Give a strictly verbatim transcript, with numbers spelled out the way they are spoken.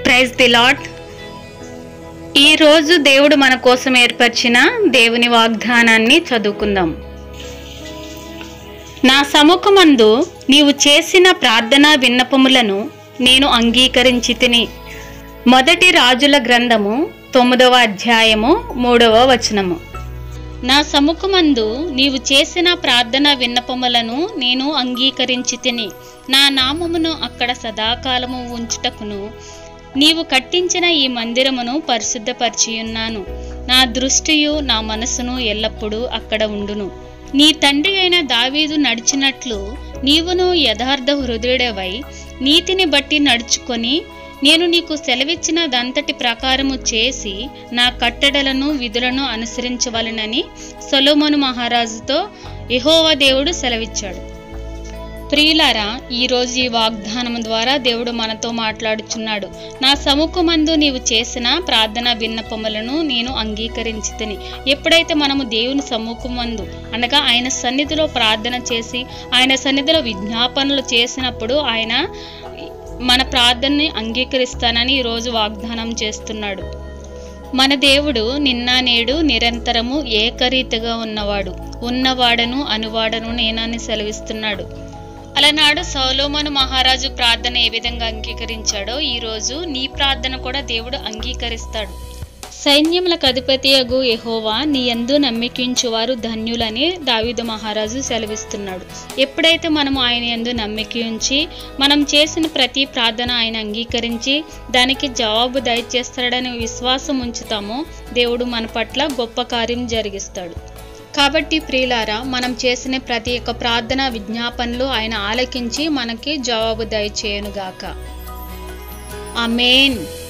Praise the lord. ఈరోజు దేవుడు మన కోసం ఏర్పరిచిన దేవుని వాగ్దానాన్ని చదువుకుందాం. నా సముఖమందు నీవు చేసిన ప్రార్థనా విన్నపములను నేను అంగీకరించి తిని. మొదటి రాజుల గ్రంథము తొమ్మిదవ అధ్యాయము మూడవ వచనము. నా సముఖమందు నీవు చేసిన ప్రార్థనా విన్నపములను నేను అంగీకరించి తిని. నా నామమును అక్కడ సదాకాలము ఉంచుటకును నీవు కట్టించిన ఈ మందిరమును పరిశుద్ధపరిచియున్నాను. నా దృష్టియు నా మనసును ఎల్లప్పుడూ అక్కడ ఉండును. నీ తండ్రి అయిన దావీదు నడిచినట్లు నీవును యథార్థ హృదయుడవై నీతిని బట్టి నడుచుకొని నేను నీకు సెలవిచ్చిన దంతటి ప్రకారము చేసి నా కట్టడలను విధులను అనుసరించవలెనని సొలొమోను మహారాజుతో యెహోవా దేవుడు సెలవిచ్చాడు. ప్రియులారా, ఈరోజు ఈ వాగ్దానం ద్వారా దేవుడు మనతో మాట్లాడుచున్నాడు. నా సముఖమందు నీవు చేసిన ప్రార్థనా విన్నపములను నేను అంగీకరించి తిని. ఎప్పుడైతే మనము దేవుని సముఖమందు అనగా ఆయన సన్నిధిలో ప్రార్థన చేసి ఆయన సన్నిధిలో విజ్ఞాపనలు చేసినప్పుడు ఆయన మన ప్రార్థనని అంగీకరిస్తానని ఈరోజు వాగ్దానం చేస్తున్నాడు. మన దేవుడు నిన్న నేడు నిరంతరము ఏకరీతిగా ఉన్నవాడు, ఉన్నవాడను అనువాడను నేనని సెలవిస్తున్నాడు. అలనాడు సొలొమోను మహారాజు ప్రార్థన ఏ విధంగా అంగీకరించాడో ఈరోజు నీ ప్రార్థన కూడా దేవుడు అంగీకరిస్తాడు. సైన్యములకు అధిపతియగు యెహోవా నీ యందు నమ్మికించువారు ధన్యులని దావీదు మహారాజు సెలవిస్తున్నాడు. ఎప్పుడైతే మనం ఆయన యందు నమ్మిక ఉంచి మనం చేసిన ప్రతి ప్రార్థన ఆయన అంగీకరించి దానికి జవాబు దయచేస్తాడని విశ్వాసం ఉంచుతామో దేవుడు మన పట్ల గొప్ప కార్యం జరిగిస్తాడు. కాబట్టి ప్రియులారా, మనం చేసిన ప్రతి ఒక్క ప్రార్థన విజ్ఞాపనలు ఆయన ఆలకించి మనకి జవాబు దయచేయునుగాక. ఆమేన్.